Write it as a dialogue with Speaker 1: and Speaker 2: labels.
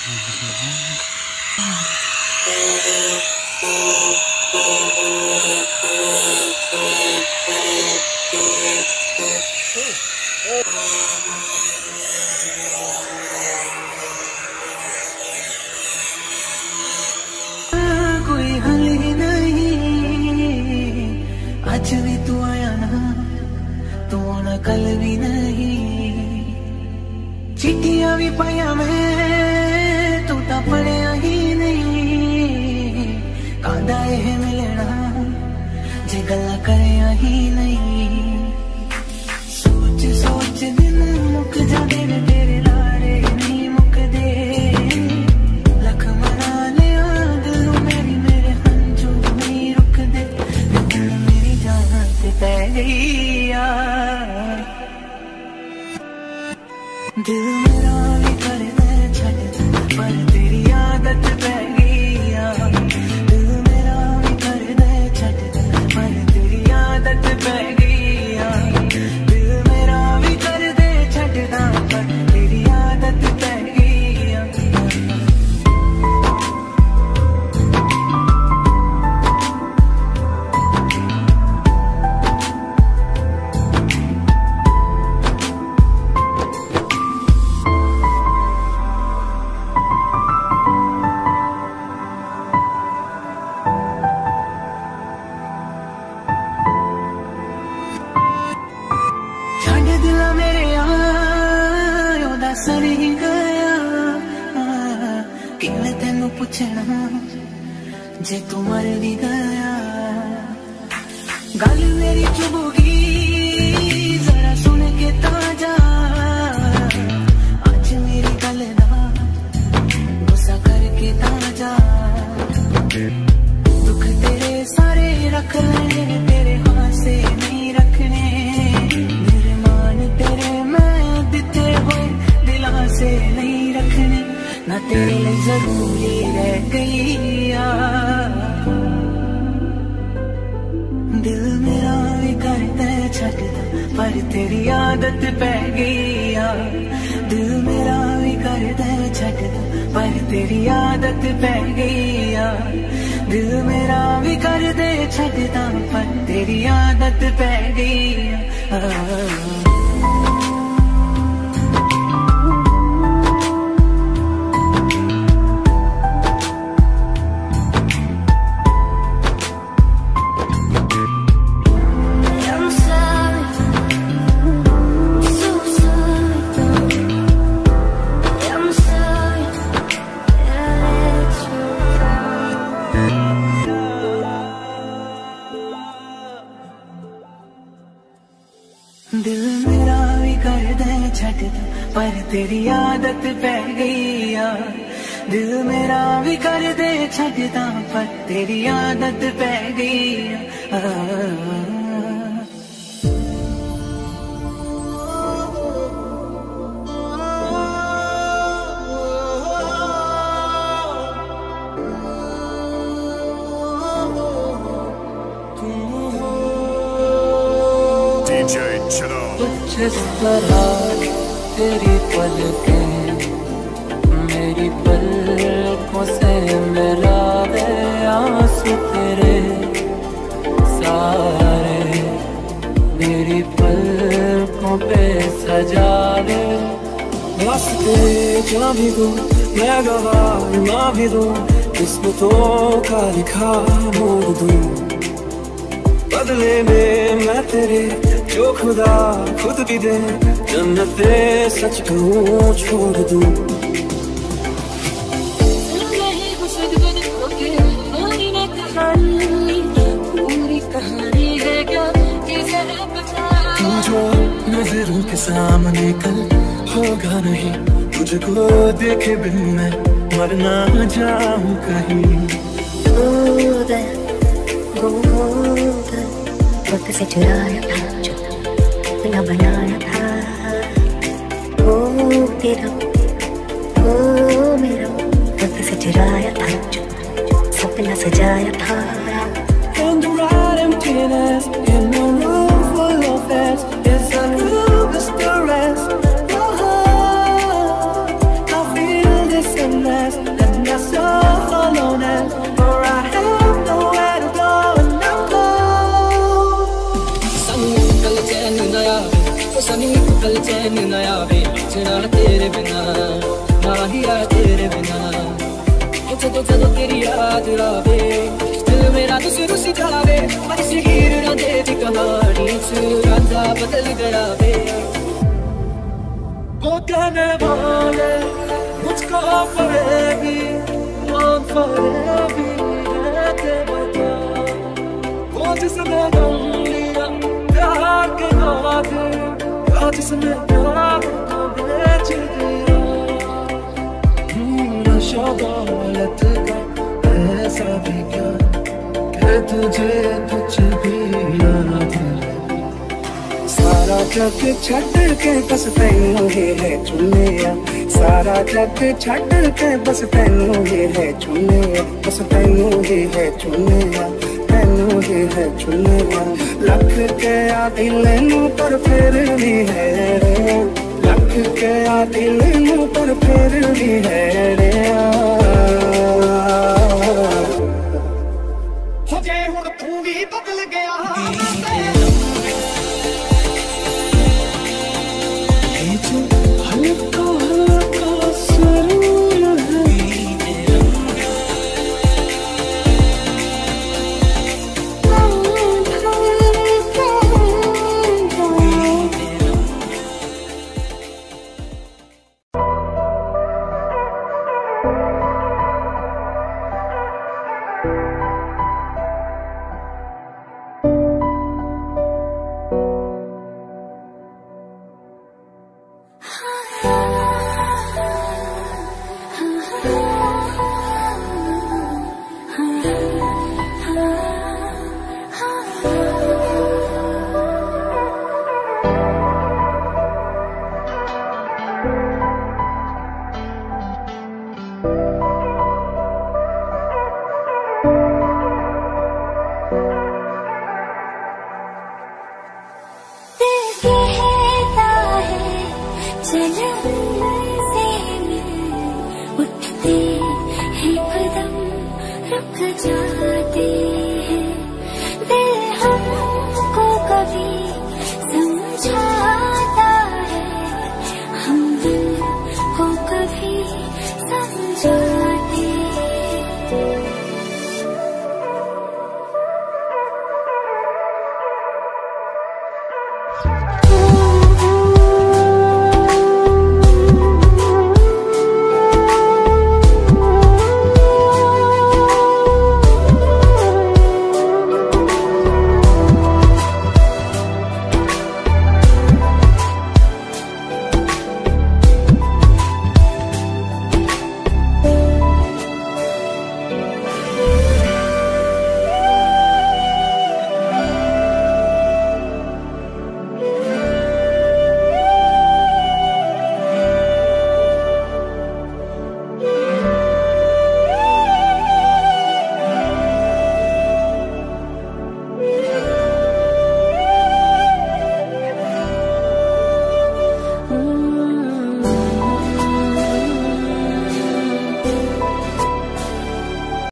Speaker 1: कोई हल ही नहीं, आज भी तू आया ना, तू आना कल भी नहीं। चिट्ठियां भी पाया मैं, तू तो पढ़िया ही नहीं। कादा है मिलना जे गल्ला करया ही नहीं। सोच सोच दिन मुक जाते ने तेरे लारे नहीं मुकदे। लख मना लिया दिल मेरी, मेरे हंजू नहीं रुकदे। दिल मेरी जान ते पै गई यार, दिल मेरा भी करदा छड्ड पर तेरी आदत पै गई यार। दिल मेरा भी करदा छड्ड पर तेरी आदत पै गई यार। दिल मेरा भी करदे छड्डदा पर तेरी आदत पै गई यार। सड़ी गया किने तेनू पुछना जे तू मर भी गया। गल मेरी चुभगी जरा सुन के ताजा, आज मेरी गल ना गुस्सा करके ताजा। दुख तेरे सारे रख लेने, तेरे हाथ से नहीं रखने। मेरे मान तेरे मैं दिते हुए से नहीं रखने, ना तेरे लिए जरूरी रह गई यार। दिल मेरा भी करदा छड्डदा पर तेरी आदत पै गई यार। दिल मेरा भी करदा छड्डदा पर तेरी आदत पै गई यार। दिल मेरा भी करदे छड्डदा पर तेरी आदत पै गई यार। दिल मेरा भी करदा छड्डदा पर तेरी आदत पै गई यार। दिल मेरा भी करदे छड्डदा पर तेरी आदत पै गई यार। कुछ इस तरह तेरी पलकें मेरी पलकों से मिला दे। आंसू तेरे सारे मेरी पलकों पे सजा दे। रास्ते जा भी दूं मैं गवाह ना भी दूं, किस्मतों का लिखा मोड़ दूं। बदले में मैं तेरे जो खुदा खुद भी दे, जन्नते सच कहूँ छोड़ दूँ। पूरी कहानी है क्या तू जो नजरों के सामने कल होगा नहीं, तुझको देखे बिन मैं मर ना जाऊं कहीं। वक्त से चुराया था जो अपना बनाया था, वो तेरा वो मेरा। वक्त से चुराया था जो सपना सजाया था। And the right emptiness in a room full of us is a clueless the rest. I feel this and that. बचना तेरे बिना, ना ही आ तेरे बिना। जदों जदों तेरी याद आवे, दिल मेरा तुझसे रुस जावे। पर इस हीर रांझे दी कहानी च रांझा बदल गया वे। वो कहने वाले मुझको फरेबी, कौन फरेबी रहते बता। वो जिसने गम लिया प्यार के बाद, या जिसने प्यार को बेच दिया। नशा दौलत का ऐसा भी क्या कि तुझे कुछ भी याद है। सारा जग छड़ के बस तैनू ही है चुनिया, सारा जग छड़ के बस तैनू ही है चुनिया, बस तैनू ही है चुनिया, तैनू ही है चुनिया। लख के आ दिल नू पर फिर भी है रे, लख के आ दिल नू पर फिर भी है रे। हो जे हुण तू भी बदल गया, हल्का हल्का सरूर है।
Speaker 2: कहता है चल